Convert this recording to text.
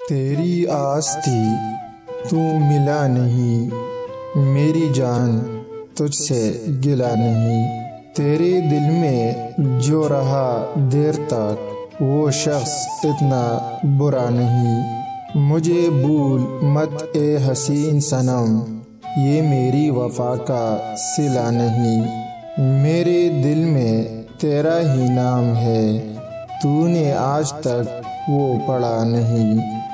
तेरी आस थी तू मिला नहीं, मेरी जान तुझसे गिला नहीं। तेरे दिल में जो रहा देर तक वो शख्स इतना बुरा नहीं। मुझे भूल मत ए हसीन सनम, ये मेरी वफा का सिला नहीं। मेरे दिल में तेरा ही नाम है, तूने आज तक वो पढ़ा नहीं।